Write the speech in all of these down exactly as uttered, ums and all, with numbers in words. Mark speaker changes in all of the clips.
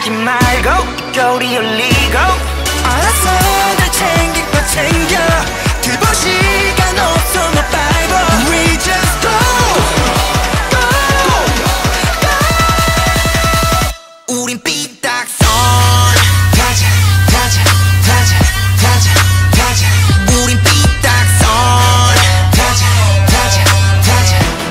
Speaker 1: 떨지 말고 거리 올리고
Speaker 2: 알았어 날 챙길 거 챙겨 두 번 시간 없어 너 바이버 We just go go go 우린 삐딱선 가자 가자 가자 가자 가자 우린 삐딱선 가자 가자 가자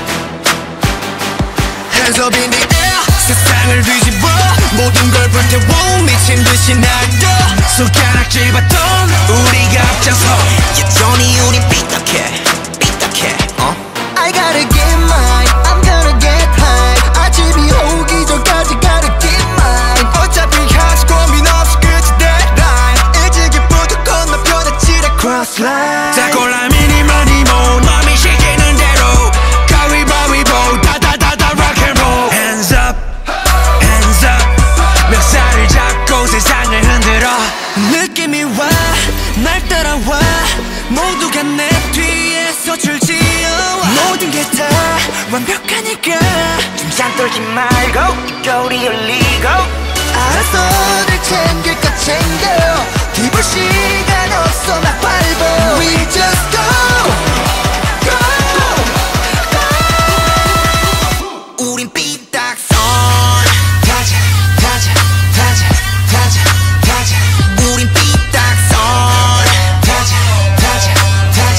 Speaker 2: Hands up in the air 세상을 뒤집어 모든 걸 불태워 미친 듯이 날뛰어 손가락질받던 우리가 앞장서 여전히 우린 삐딱해 삐딱해 어? I gotta get mine I'm gonna get high 아침이 오기 전까지 gotta get mine 어차피 아직 고민 없이 끝이 deadline 일찍이부터 건너편에 칠해 cross line 다 골라 미니 머니 모 맘이 시키는 대로 가위바위보 다다다다 rock and roll Hands up Hands up 멱살을 잡고 세상을 흔들어 느낌이 와 날 따라와 모두가 내 뒤에서 줄지어 모든 게 다 완벽하니까
Speaker 1: 긴장 떨지 말고 거리 올리고
Speaker 2: 알았어 늘 챙길 거 챙겨 뒤볼 시간 없어 막 밟어 We just go go go 우린 삐딱선 가자 가자 가자 가자 가자 우린 삐딱선 가자 가자 가자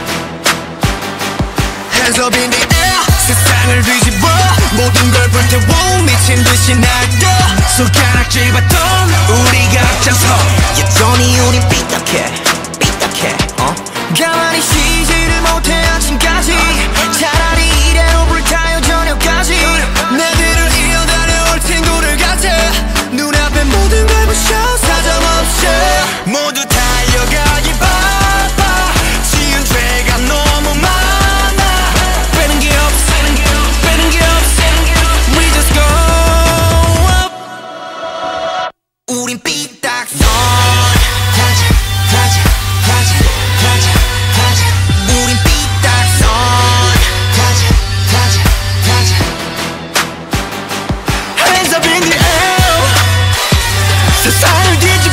Speaker 2: Hands up in the air 세상을 뒤집어 모든 걸 불태워 미친 듯이 날뛰어 손가락질받던 우리가 앞장서 여전히 우린 삐딱해 삐딱해 어? 가만히 쉬지를 못해 아침까지 차라리 이대로 불타요 저녁까지 내들을 이어다녀 올 친구들 같아 눈앞에 모든 걸 부셔 사정없이 모두 달려가기 바빠 지은 죄가 너무 많아 빼는 게 없어 빼는 게 없어 We just go up 우린 삐딱선 가자 가자 가자 가자 가자 우린 삐딱선 가자 가자 가자 Hands up in the air 세상을 뒤집어